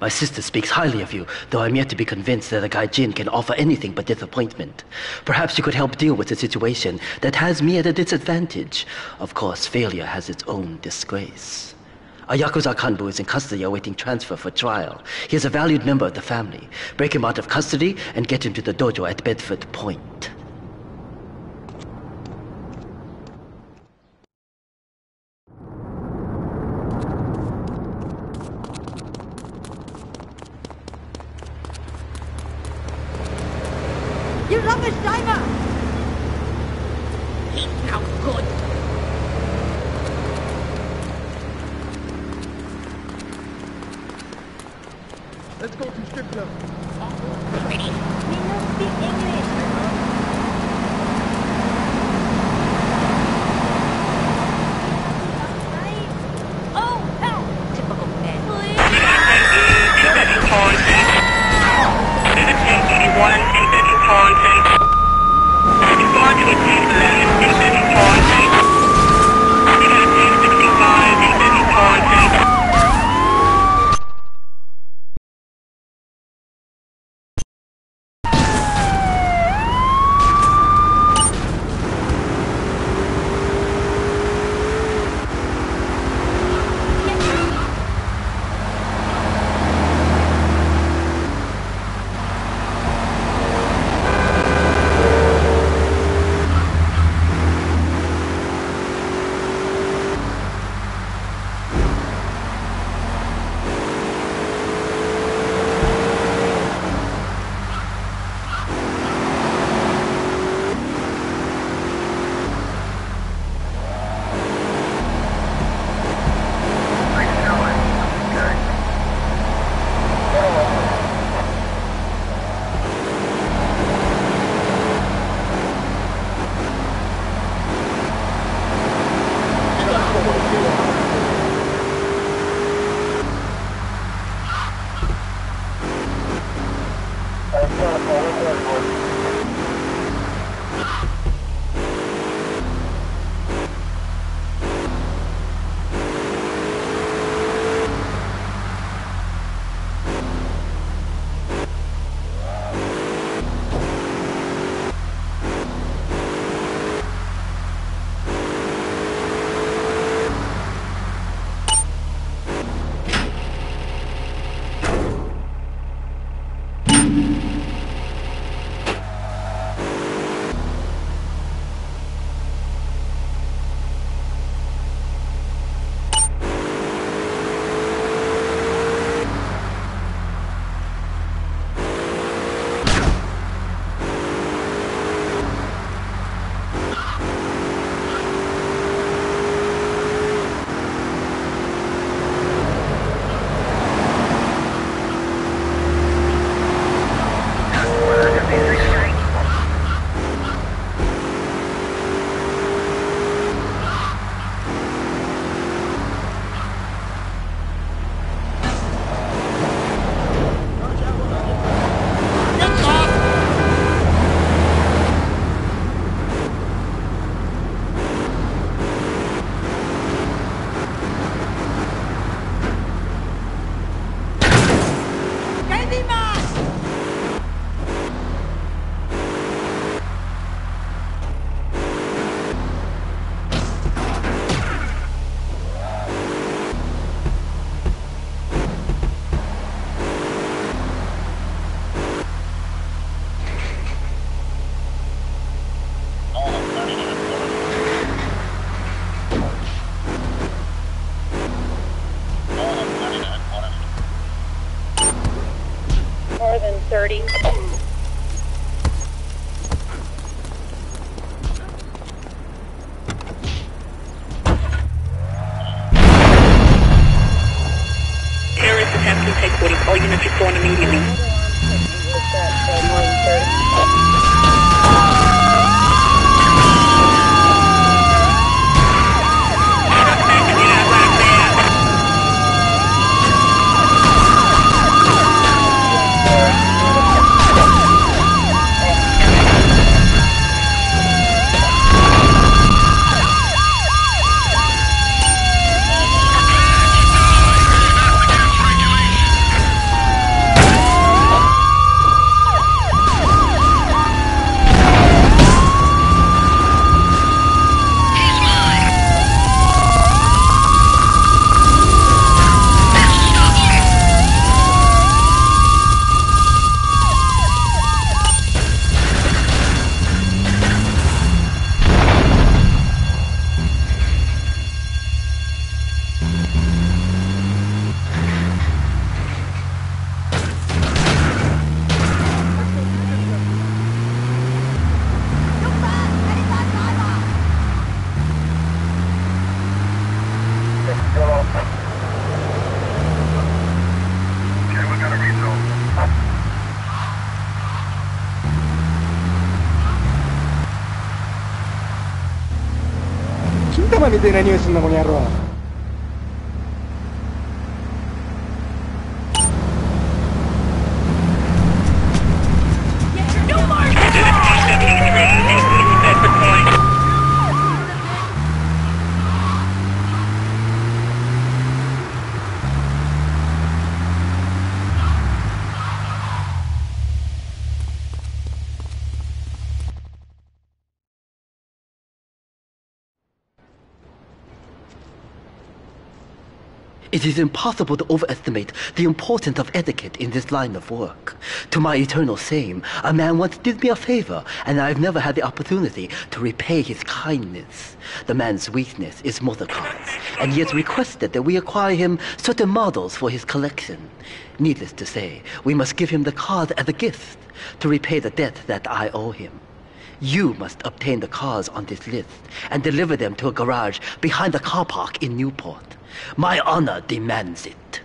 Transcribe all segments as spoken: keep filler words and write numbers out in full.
My sister speaks highly of you, though I'm yet to be convinced that a Gaijin can offer anything but disappointment. Perhaps you could help deal with a situation that has me at a disadvantage. Of course, failure has its own disgrace. A Yakuza Kanbu is in custody awaiting transfer for trial. He is a valued member of the family. Break him out of custody and get him to the dojo at Bedford Point. You rubbish diver! He's no good. Let's go to strip club. Ready? We don't speak English. Oh, hell! Typical men. More than thirty. Terrorist attempt to take forty. All units respond immediately. we got a result. 金玉みたいな匂いすんなこの野郎。 It is impossible to overestimate the importance of etiquette in this line of work. To my eternal shame, a man once did me a favor, and I have never had the opportunity to repay his kindness. The man's weakness is motor cars, and he has requested that we acquire him certain models for his collection. Needless to say, we must give him the cars as a gift to repay the debt that I owe him. You must obtain the cars on this list and deliver them to a garage behind the car park in Newport. My honor demands it.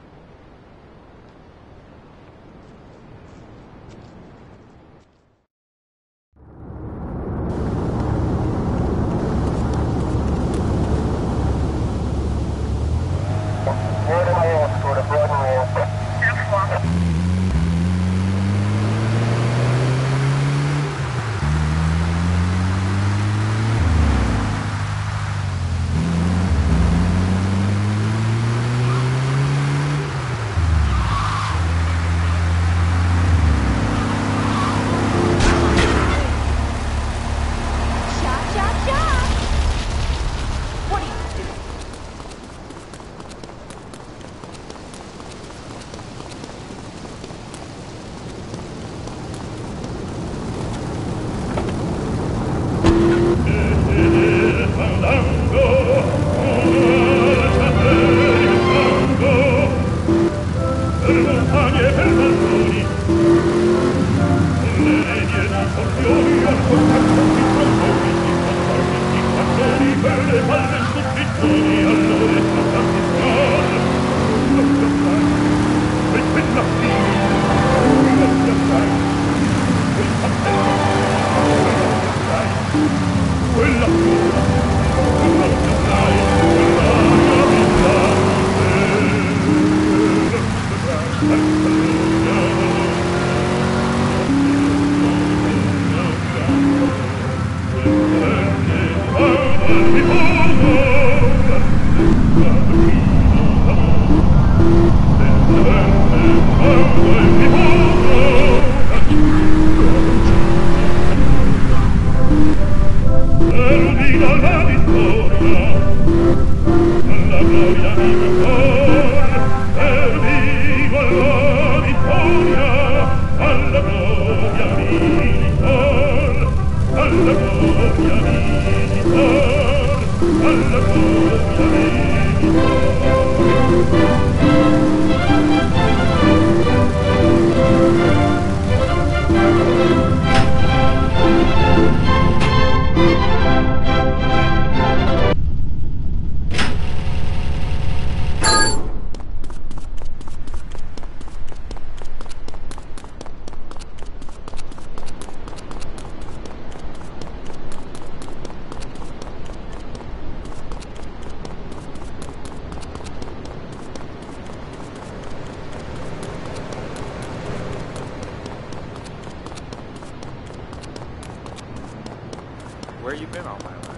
Where you been all my life?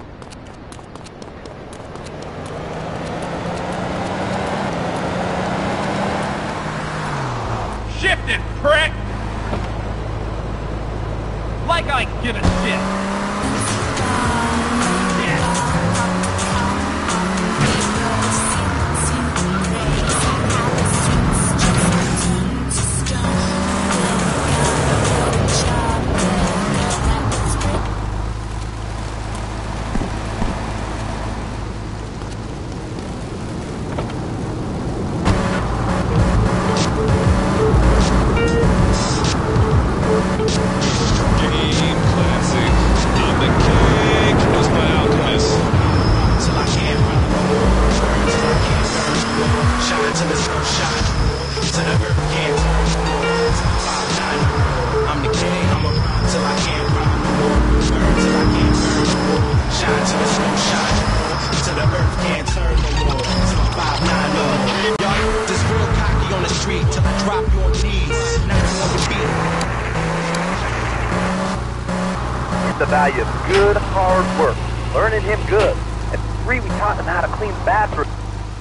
Shifted, prick! Like I give a shit! the value of good, hard work, learning him good. And three, we taught him how to clean bathrooms.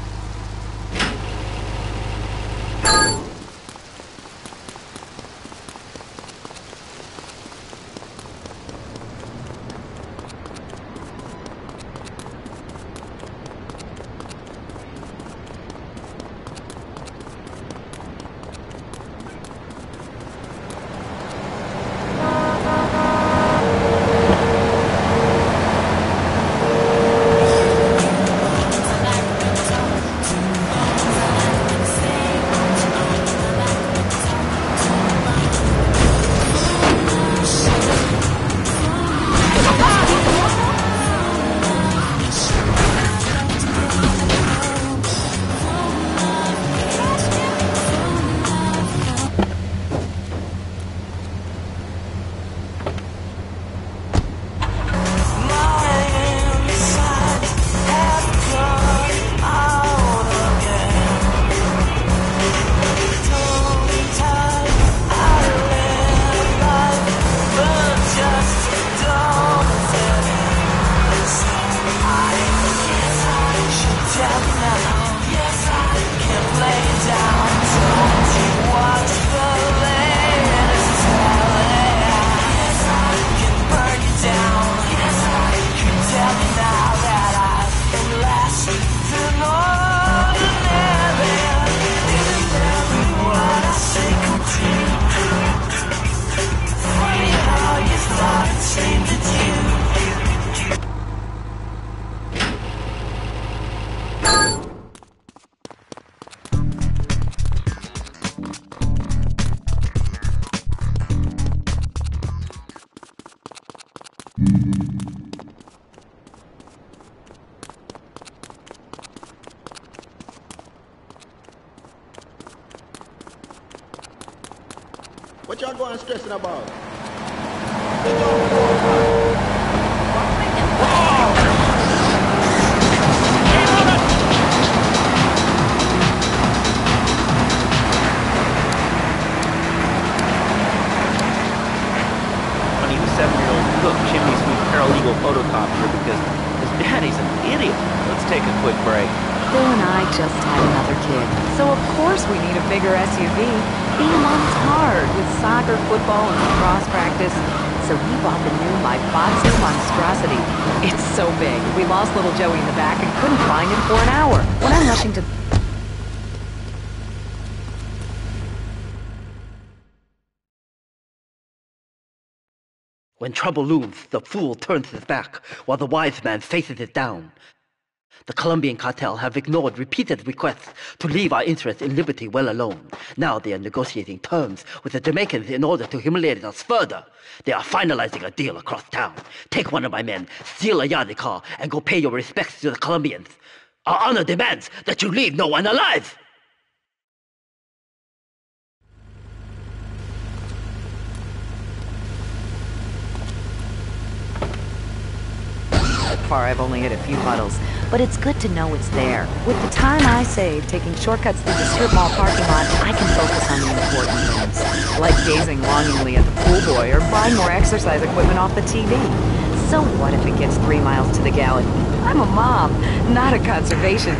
What y'all going stressing about? seven-year-old cook chimney sweep paralegal photocopier because his daddy's an idiot. Let's take a quick break. Bill and I just had another kid, so of course we need a bigger S U V. Being a mom's hard with soccer, football, and cross practice. So we bought the new Myfatsu monstrosity. It's so big, we lost little Joey in the back and couldn't find him for an hour. When I'm rushing to... When trouble looms, the fool turns his back, while the wise man faces it down. The Colombian cartel have ignored repeated requests to leave our interests in liberty well alone. Now they are negotiating terms with the Jamaicans in order to humiliate us further. They are finalizing a deal across town. Take one of my men, steal a Yardie car, and go pay your respects to the Colombians. Our honor demands that you leave no one alive! Far, I've only hit a few puddles, but it's good to know it's there. With the time I save taking shortcuts through the strip mall parking lot, I can focus on the important things, like gazing longingly at the pool boy or buying more exercise equipment off the T V. So what if it gets three miles to the gallon? I'm a mom, not a conservation.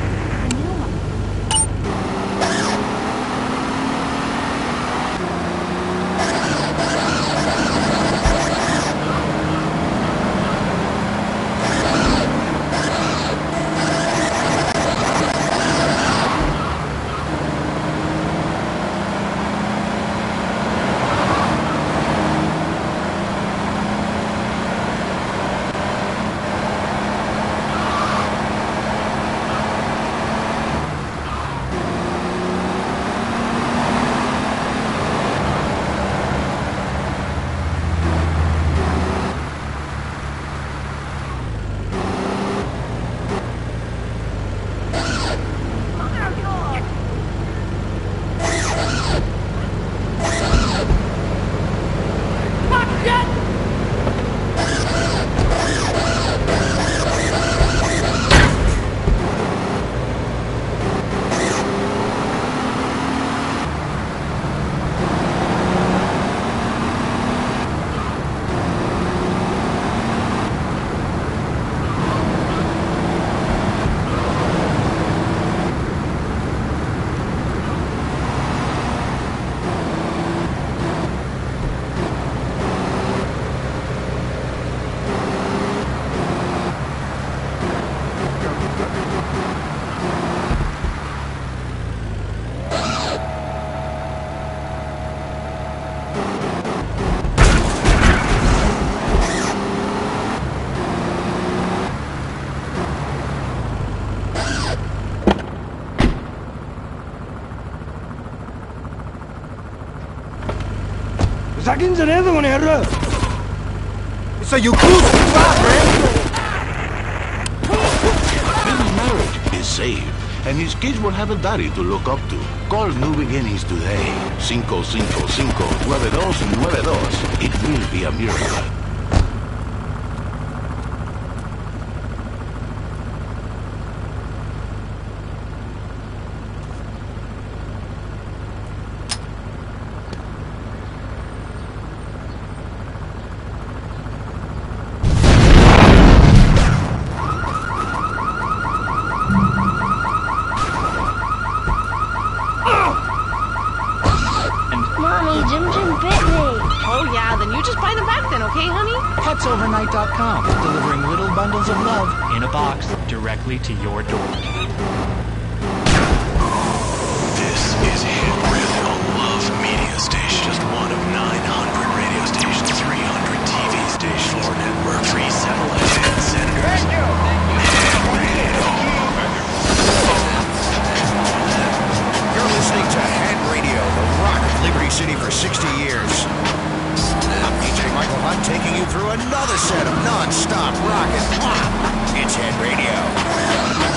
叫んじゃねえぞこの野郎 It's a Yakuza plot, man! His marriage is saved, and his kids will have a daddy to look up to. Call New Beginnings today. Cinco, cinco, cinco, nueve dos, nueve dos. It will be a miracle. Overnight dot com, delivering little bundles of love in a box directly to your door. This is Hit Radio Love Media Station. Just one of nine hundred radio stations, three hundred T V stations, four network, three satellite hit centers. Thank you. Hit Radio. You're listening to Hit Radio, the rock of Liberty City for sixty years. I'm D J Michael Hunt taking you through another set of non-stop rock and pop. It's Hit Radio.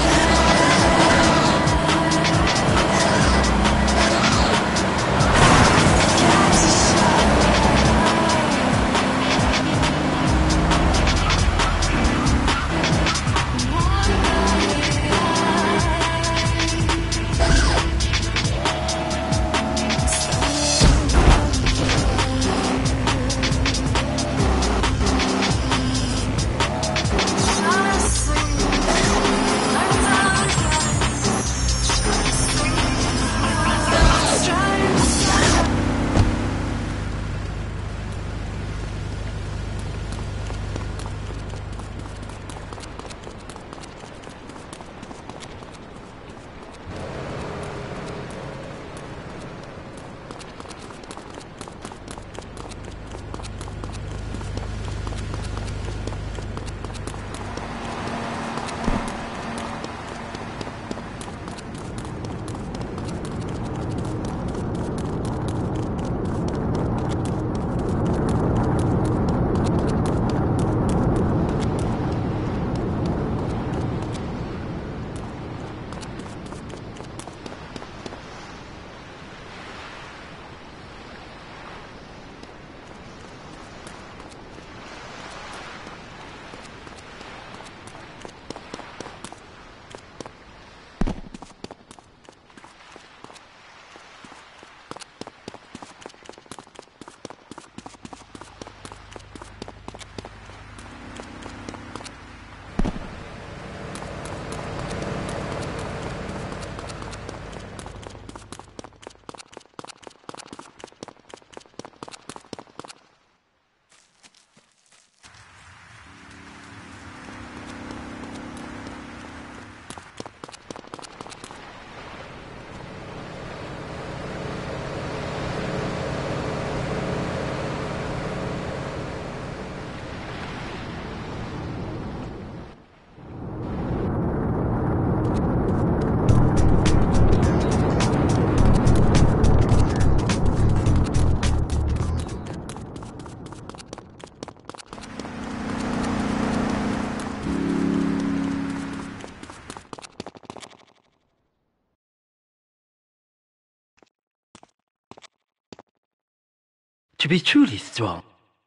To be truly strong,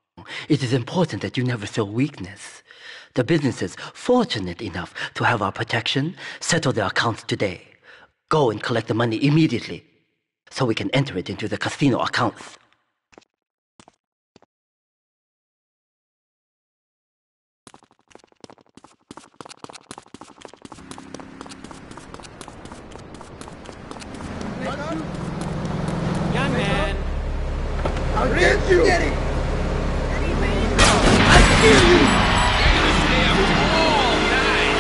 it is important that you never feel weakness. The businesses fortunate enough to have our protection settle their accounts today. Go and collect the money immediately so we can enter it into the casino accounts. Young man. I'll get you! Get it. I kill you! You're gonna stay up all night!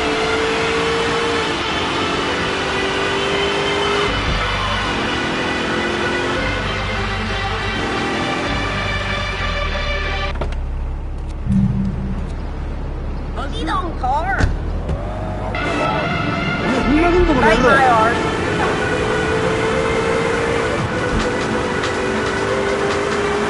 Get on, car! Break my arse!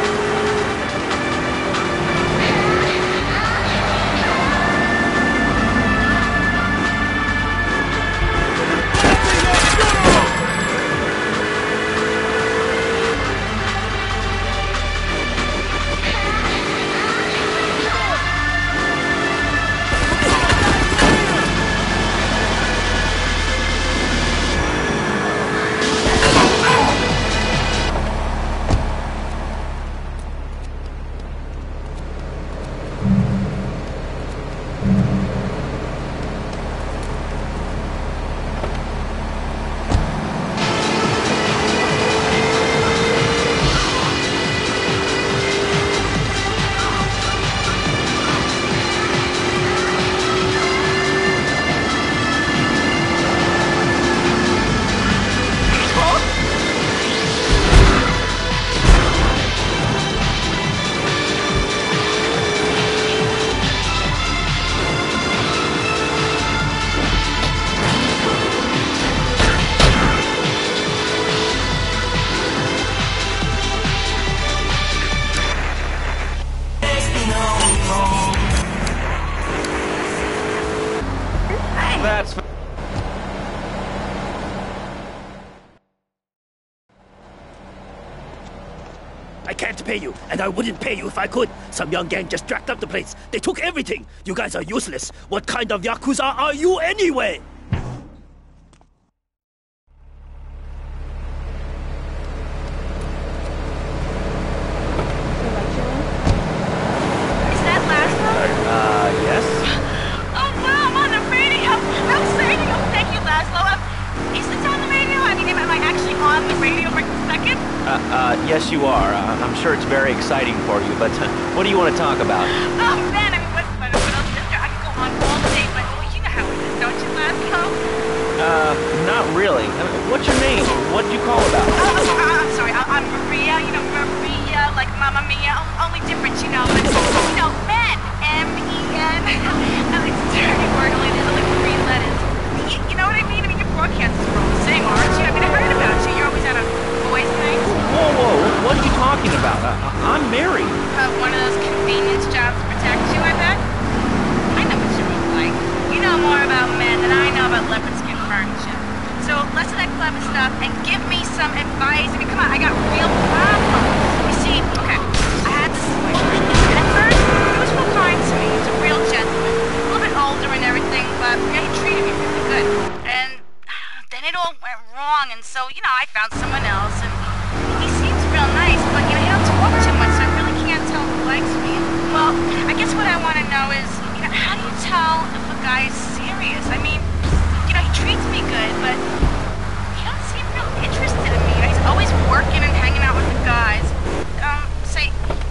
I can't pay you, and I wouldn't pay you if I could. Some young gang just jacked up the place. They took everything. You guys are useless. What kind of Yakuza are you anyway? Uh, yes, you are. Uh, I'm sure it's very exciting for you, but uh, what do you want to talk about? Oh, man, I mean, what, what, what else is there? I could go on all day, but well, you know how it is, don't you, Laszlo? Uh, not really. Uh, what's your name? What did you call about? Oh, oh, oh, I'm sorry. I, I'm Maria, you know, Maria, like Mamma Mia. O- only difference, you know, like, you know, men. M E N. Oh, it's a dirty word, only there's only three letters. You, you know what I mean? I mean, your broadcasts are all the same, aren't you? I mean, I heard about you. You're always at a boys' thing. Whoa, whoa, what are you talking about? Uh, I'm married. Uh, one of those convenience jobs to protect you, I bet? I know what you look like. You know more about men than I know about leopard skin furniture. So less of that clever stuff and give me some advice. I mean, come on, I got real problems. You see, okay, I had this boyfriend, and at first, he was real kind to me. He was a real gentleman. A little bit older and everything, but yeah, he treated me really good. And then it all went wrong, and so, you know, I found someone else, and he seems real nice, but, you know, he don't talk too much, so I really can't tell if he likes me. Well, I guess what I want to know is, you know, how do you tell if a guy is serious? I mean, you know, he treats me good, but he don't seem real interested in me. You know, he's always working and hanging out with the guys. Um, say...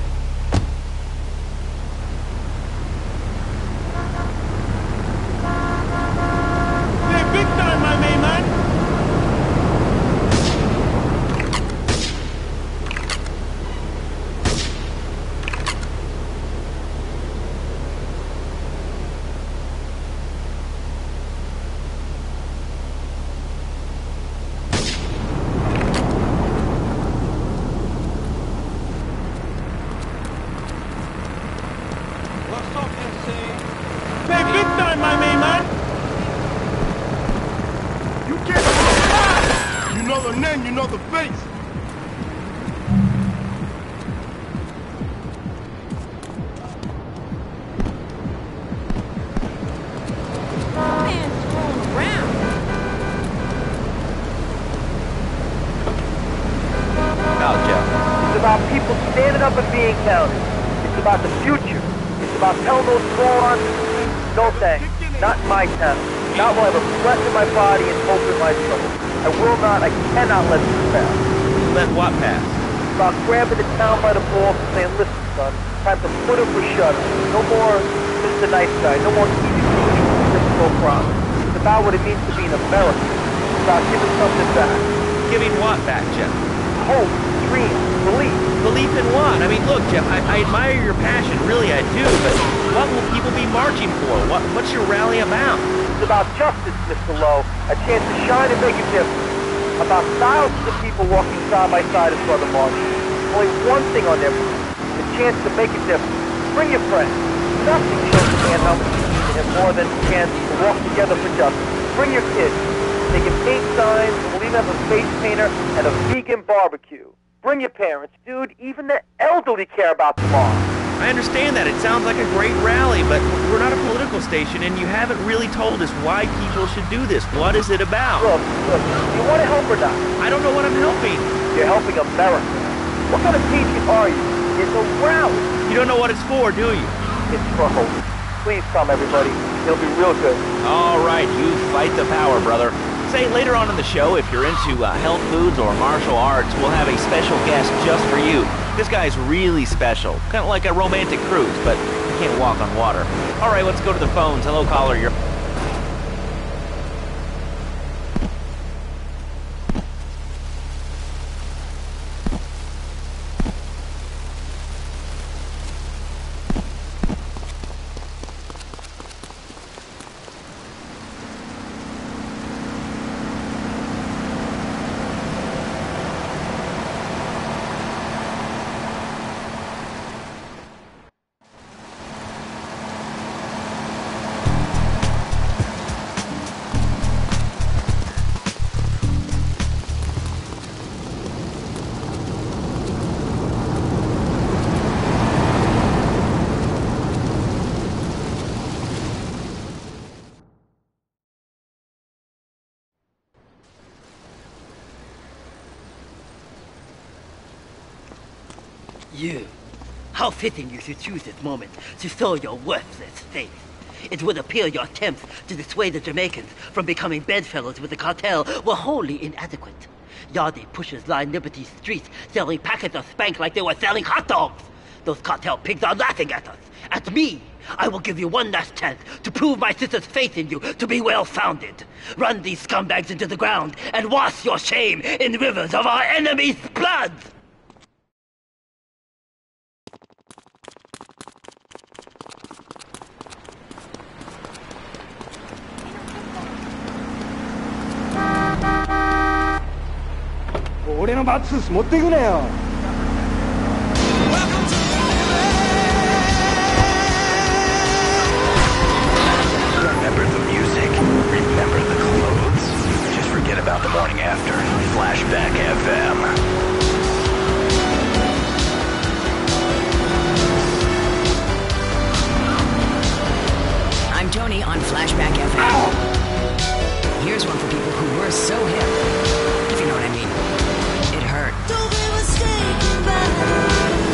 Hey, big time, my main man! Hey, big time, my main man! You can't... Ah! You know the name, you know the face! Man's rolling around. Now, Jeff. It's about people standing up and being counted. It's about the future. It's about telling those morons, no thanks, not in my town. Not while I have a breath in my body and hope in my soul. I will not, I cannot let this pass. Let what pass? It's about grabbing the town by the balls and saying, listen, son, time to put up or shut up. No more Mister Nice Guy, no more easy peasy, Cisco promise. It's about what it means to be an American. It's about giving something back. Giving what back, Jeff? Hope, dreams, belief. Belief in what? I mean, look, Jeff, I, I admire your passion, really I do, but what will people be marching for? What, what's your rally about? It's about justice, Mister Lowe, a chance to shine and make a difference. About thousands of people walking side by side in front of the march. Only one thing on their mind, the chance to make a difference. Bring your friends. Nothing shows a man how much you need to him more than a chance to walk together for justice. Bring your kids. They can paint signs, and we'll even have a face painter and a vegan barbecue. Bring your parents, dude. Even the elderly care about tomorrow. I understand that. It sounds like a great rally, but we're not a political station, and you haven't really told us why people should do this. What is it about? Look, look, you want to help or not? I don't know what I'm helping. You're helping America. What kind of patriot are you? It's a rally. You don't know what it's for, do you? It's for hope. Please come, everybody. It'll be real good. All right, you fight the power, brother. Say, later on in the show, if you're into uh, health foods or martial arts, we'll have a special guest just for you. This guy's really special. Kind of like a romantic cruise, but you can't walk on water. All right, let's go to the phones. Hello, caller. You're... You. How fitting you should choose this moment to show your worthless faith. It would appear your attempts to dissuade the Jamaicans from becoming bedfellows with the cartel were wholly inadequate. Yardi pushers line Liberty streets selling packets of spank like they were selling hot dogs. Those cartel pigs are laughing at us, at me. I will give you one last chance to prove my sister's faith in you to be well-founded. Run these scumbags into the ground and wash your shame in rivers of our enemies' blood! Remember the music, remember the clothes. Just forget about the morning after. Flashback F M. I'm Tony on Flashback F M. Here's one for people who were so hip, if you know what I mean. It hurt. Don't be mistaken by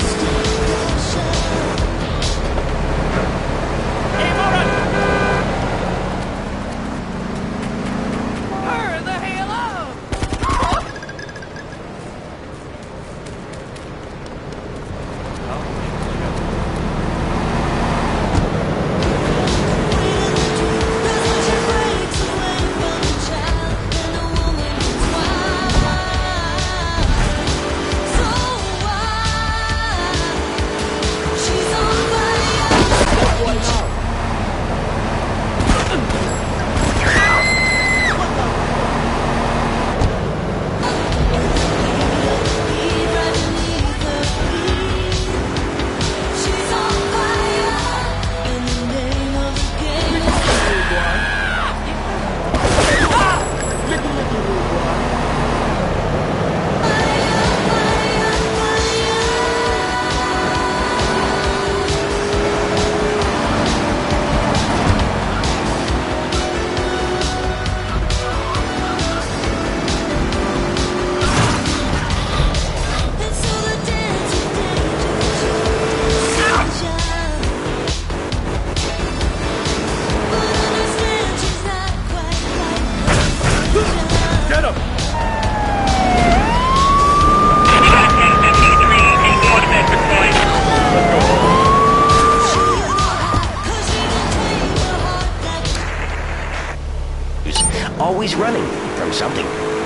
Always running from something.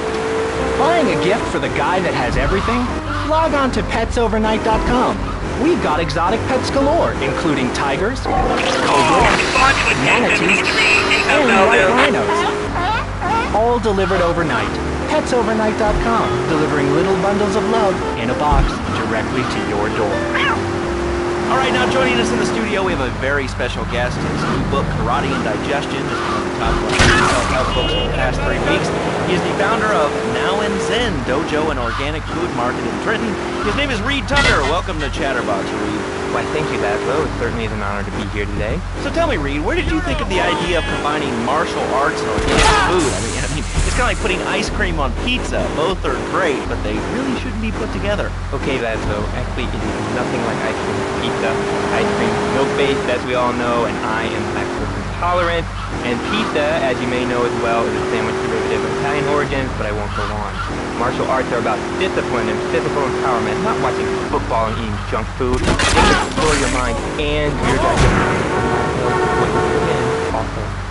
Buying a gift for the guy that has everything? Log on to pets overnight dot com. We've got exotic pets galore, including tigers, cobras, manatees, and white rhinos. All delivered overnight. pets overnight dot com, delivering little bundles of love in a box directly to your door. All right, now joining us in the studio, we have a very special guest. His new book, Karate and Digestion, is one of the top self-help books in the past three weeks. He is the founder of Now and Zen Dojo, an organic food market in Trenton. His name is Reed Tucker. Welcome to Chatterbox, Reed. Why, thank you, Laszlo. It certainly is an honor to be here today. So tell me, Reed, where did you think of the idea of combining martial arts and organic food? I mean, I mean, it's kind of like putting ice cream on pizza. Both are great, but they really shouldn't be put together. Okay, Laszlo. Actually, it is nothing like ice cream and pizza. Ice cream is milk-based, as we all know, and I am lactose intolerant. And pizza, as you may know as well, is a sandwich derivative of Italian origins, but I won't go on. Martial arts are about discipline and physical empowerment, not watching football and eating junk food. They explore your mind and your digestion. Also,